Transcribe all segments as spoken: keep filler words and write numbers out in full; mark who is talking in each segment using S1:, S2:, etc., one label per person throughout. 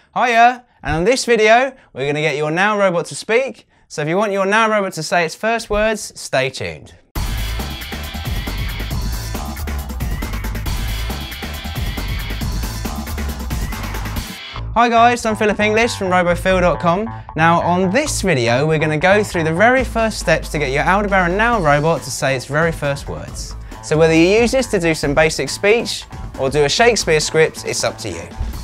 S1: Hiya! And on this video, we're going to get your N A O robot to speak. So if you want your N A O robot to say its first words, stay tuned. Hi guys, I'm Philip English from RoboPhil dot com. Now on this video, we're going to go through the very first steps to get your Aldebaran N A O robot to say its very first words. So whether you use this to do some basic speech or do a Shakespeare script, it's up to you.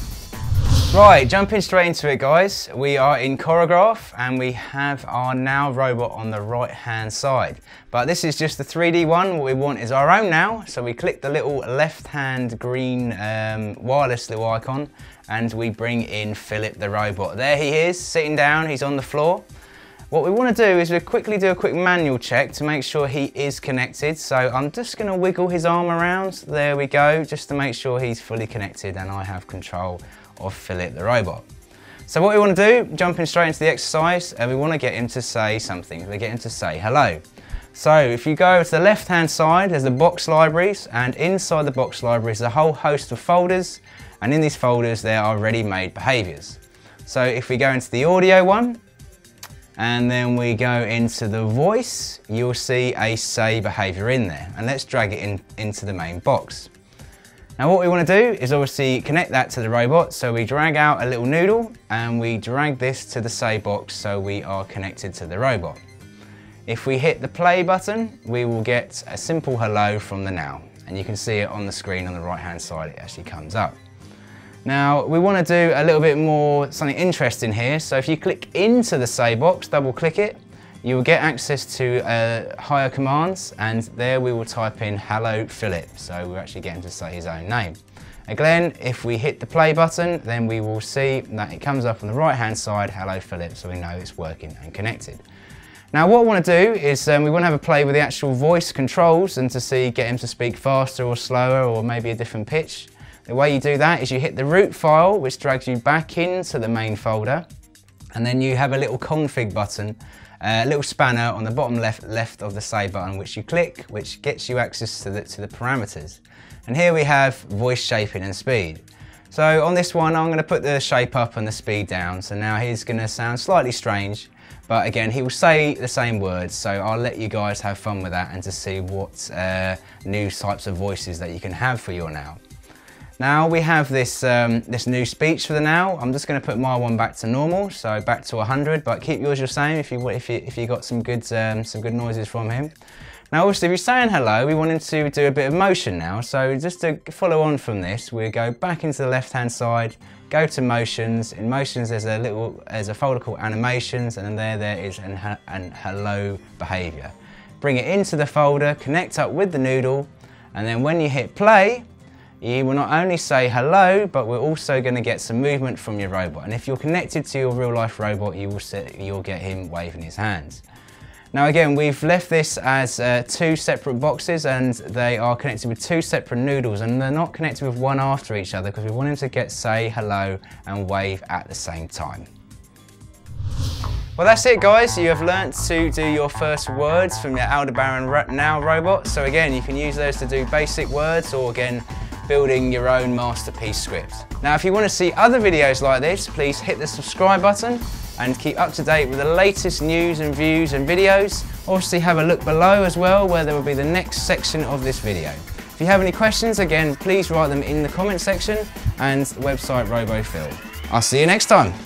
S1: Right, jumping straight into it guys, we are in Choreograph and we have our N A O robot on the right hand side. But this is just the three D one, what we want is our own N A O, so we click the little left hand green um, wireless little icon and we bring in Philip the robot. There he is, sitting down, he's on the floor. What we want to do is we quickly do a quick manual check to make sure he is connected. So I'm just going to wiggle his arm around, there we go, just to make sure he's fully connected and I have control of Philip the robot. So what we want to do, jumping straight into the exercise, and we want to get him to say something. We get him to say hello. So if you go to the left hand side, there's the box libraries, and inside the box libraries there's a whole host of folders, and in these folders there are ready-made behaviours. So if we go into the audio one, and then we go into the voice, you'll see a say behaviour in there, and let's drag it in into the main box. Now what we want to do is obviously connect that to the robot, so we drag out a little noodle and we drag this to the say box so we are connected to the robot. If we hit the play button, we will get a simple hello from the N A O, and you can see it on the screen on the right hand side, it actually comes up. Now we want to do a little bit more, something interesting here, so if you click into the say box, double click it, you will get access to uh, higher commands, and there we will type in hello Philip, so we're actually getting to say his own name. Again, if we hit the play button, then we will see that it comes up on the right hand side, hello Philip, so we know it's working and connected. Now what I want to do is um, we want to have a play with the actual voice controls and to see, get him to speak faster or slower or maybe a different pitch. The way you do that is you hit the root file, which drags you back into the main folder, and then you have a little config button, a little spanner on the bottom left left of the say button, which you click, which gets you access to the, to the parameters. And here we have voice shaping and speed. So on this one, I'm going to put the shape up and the speed down. So now he's going to sound slightly strange, but again, he will say the same words. So I'll let you guys have fun with that and to see what uh, new types of voices that you can have for your N A O. Now we have this, um, this new speech for the N A O. I'm just going to put my one back to normal, so back to one hundred, but keep yours the same if you, if you, if you got some good, um, some good noises from him. Now obviously if you're saying hello, we wanted to do a bit of motion now, so just to follow on from this, we go back into the left hand side, go to motions. In motions there's a little, there's a folder called animations, and then there, there is an, an hello behaviour. Bring it into the folder, connect up with the noodle, and then when you hit play, you will not only say hello, but we're also going to get some movement from your robot. And if you're connected to your real life robot, you will sit, you'll get him waving his hands. Now again, we've left this as uh, two separate boxes, and they are connected with two separate noodles, and they're not connected with one after each other because we want him to get say hello and wave at the same time. Well, that's it guys, you have learnt to do your first words from your Aldebaran N A O robot. So again, you can use those to do basic words, or again, building your own masterpiece script. Now if you want to see other videos like this, please hit the subscribe button and keep up to date with the latest news and views and videos. Obviously have a look below as well where there will be the next section of this video. If you have any questions, again, please write them in the comment section and the website RoboPhil. I'll see you next time.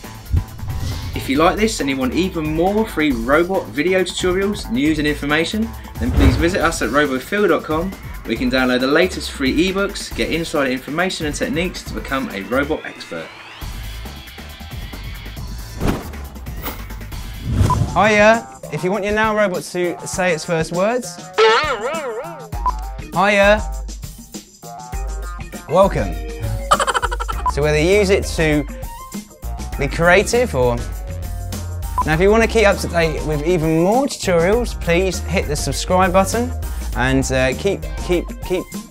S1: If you like this and you want even more free robot video tutorials, news and information, then please visit us at RoboPhil dot com. We can download the latest free ebooks, get insider information and techniques to become a robot expert. Hiya! If you want your N A O robot to say its first words, hiya! Welcome! So whether you use it to be creative or... Now if you want to keep up to date with even more tutorials, please hit the subscribe button and uh, keep, keep, keep